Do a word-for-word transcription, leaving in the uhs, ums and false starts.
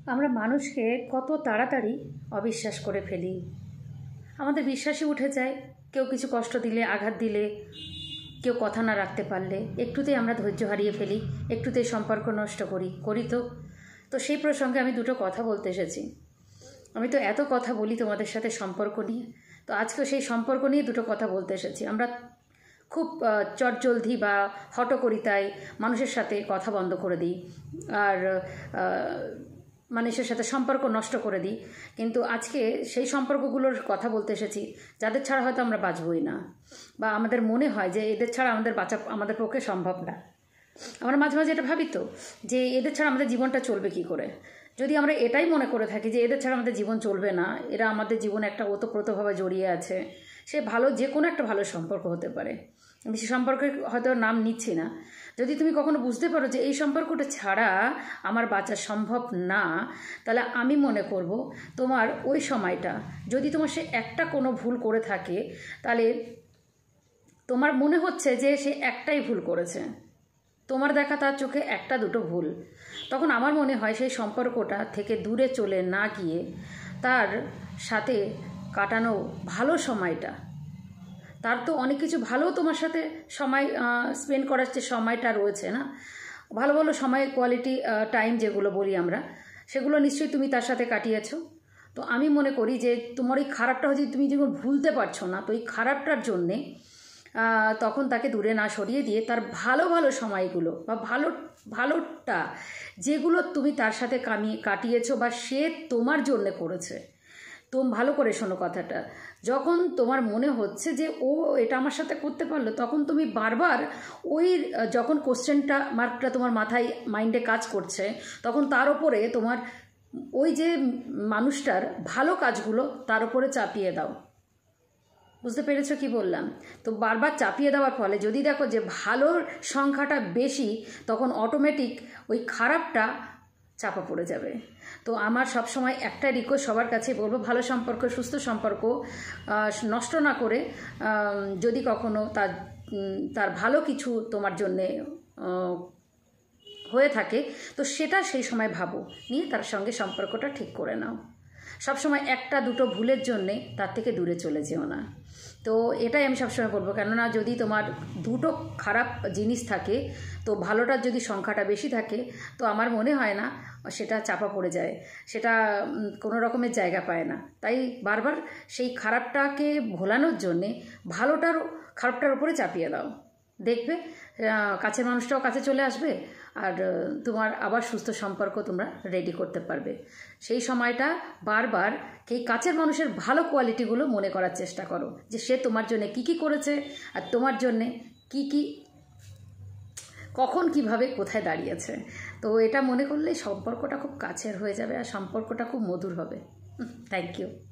আমরা মানুষকে কত তাড়াতাড়ি অবিশ্বাস করে ফেলি। আমাদের বিশ্বাসই উঠে যায়। কেউ কিছু কষ্ট দিলে, আঘাত দিলে, কেউ কথা না রাখতে পারলে একটুতেই আমরা ধৈর্য হারিয়ে ফেলি, একটুতেই সম্পর্ক নষ্ট করি করি তো তো সেই প্রসঙ্গে আমি দুটো কথা বলতে এসেছি। আমি তো এত কথা বলি তোমাদের সাথে সম্পর্ক নিয়ে, তো আজকে সেই সম্পর্ক নিয়ে দুটো কথা বলতে এসেছি। আমরা খুব চটজলদি বা হটকরিতায় মানুষের সাথে কথা বন্ধ করে দিই আর মানুষের সাথে সম্পর্ক নষ্ট করে দিই। কিন্তু আজকে সেই সম্পর্কগুলোর কথা বলতে এসেছি যাদের ছাড়া হয়তো আমরা বাঁচবই না, বা আমাদের মনে হয় যে এদের ছাড়া আমাদের বাঁচা আমাদের পক্ষে সম্ভব না। আমরা মাঝে মাঝে এটা ভাবি তো যে এদের ছাড়া আমাদের জীবনটা চলবে কি করে। যদি আমরা এটাই মনে করে থাকি যে এদের ছাড়া আমাদের জীবন চলবে না, এরা আমাদের জীবনে একটা ওতপ্রোতভাবে জড়িয়ে আছে, সে ভালো যে কোনো একটা ভালো সম্পর্ক হতে পারে, আমি সে সম্পর্কের হয়তো নাম নিচ্ছি না। যদি তুমি কখনো বুঝতে পারো যে এই সম্পর্কটা ছাড়া আমার বাঁচা সম্ভব না, তাহলে আমি মনে করব তোমার ওই সময়টা, যদি তোমার সে একটা কোনো ভুল করে থাকে, তাহলে তোমার মনে হচ্ছে যে সে একটাই ভুল করেছে, তোমার দেখা তার চোখে একটা দুটো ভুল, তখন আমার মনে হয় সেই সম্পর্কটা থেকে দূরে চলে না গিয়ে তার সাথে কাটানো ভালো সময়টা, তার তো অনেক কিছু ভালো তোমার সাথে সময় স্পেন্ড করার যে সময়টা রয়েছে না, ভালো ভালো সময়, কোয়ালিটি টাইম যেগুলো বলি আমরা, সেগুলো নিশ্চয়ই তুমি তার সাথে কাটিয়েছ। তো আমি মনে করি যে তোমার এই খারাপটা যদি তুমি যখন ভুলতে পারছো না, তো এই খারাপটার জন্যে তখন তাকে দূরে না সরিয়ে দিয়ে তার ভালো ভালো সময়গুলো বা ভালো ভালোটা যেগুলো তুমি তার সাথে কামিয়ে কাটিয়েছো বা সে তোমার জন্যে করেছে, তুমি ভালো করে শোনো কথাটা, যখন তোমার মনে হচ্ছে যে ও এটা আমার সাথে করতে পারলো, তখন তুমি বারবার ওই যখন কোশ্চেনটা মার্কটা তোমার মাথায় মাইন্ডে কাজ করছে, তখন তার উপরে তোমার ওই যে মানুষটার ভালো কাজগুলো তার উপরে চাপিয়ে দাও। বুঝতে পেরেছো কি বললাম? তো বারবার চাপিয়ে দেওয়ার ফলে যদি দেখো যে ভালোর সংখ্যাটা বেশি, তখন অটোমেটিক ওই খারাপটা চাপা পড়ে যাবে। তো আমার সবসময় একটা রিকোয়েস্ট সবার কাছে বলবো, ভালো সম্পর্ক, সুস্থ সম্পর্ক নষ্ট না করে, যদি কখনো তার তার ভালো কিছু তোমার জন্যে হয়ে থাকে, তো সেটা সেই সময় ভাবো, নিয়ে তার সঙ্গে সম্পর্কটা ঠিক করে নাও। সবসময় একটা দুটো ভুলের জন্যে তার থেকে দূরে চলে যেও না। তো এটাই আমি সবসময় বলবো, কেননা যদি তোমার দুটো খারাপ জিনিস থাকে, তো ভালোটার যদি সংখ্যাটা বেশি থাকে, তো আমার মনে হয় না সেটা চাপা পড়ে যায়, সেটা কোনো রকমের জায়গা পায় না। তাই বারবার সেই খারাপটাকে ভোলানোর জন্যে ভালোটার খারাপটার উপরে চাপিয়ে দাও, দেখবে কাছের মানুষটাও কাছে চলে আসবে, আর তোমার আবার সুস্থ সম্পর্ক তোমরা রেডি করতে পারবে। সেই সময়টা বারবার এই কাছের মানুষের ভালো কোয়ালিটিগুলো মনে করার চেষ্টা করো, যে সে তোমার জন্য কি কি করেছে আর তোমার জন্যে কি কি কখন কিভাবে কোথায় দাঁড়িয়েছে। তো এটা মনে করলেই সম্পর্কটা খুব কাছের হয়ে যাবে আর সম্পর্কটা খুব মধুর হবে। Thank you.